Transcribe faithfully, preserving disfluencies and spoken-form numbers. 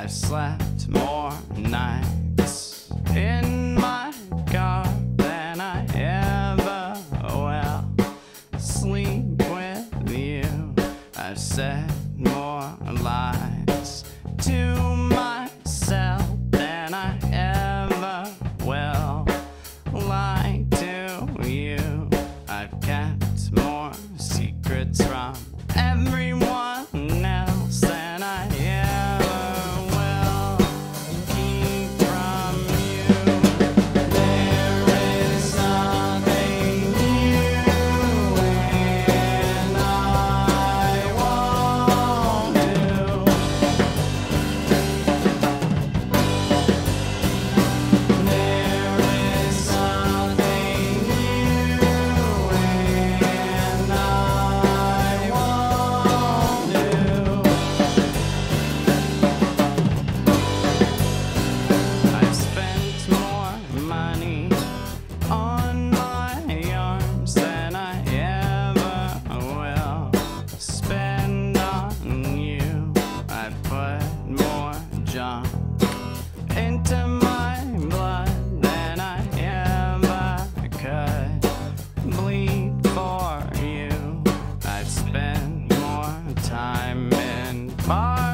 I've slept more nights in my car than I ever will sleep with you. I've said more lies to myself than I ever will lie to you. I've kept more secrets from everyone else than I ever will keep from you. There is nothing you and I won't do. There is nothing you and I won't do. I've spent more money on my arms than I ever will spend on you. I've put more junk into my blood than I ever could bleed for you. I've spent more time in bars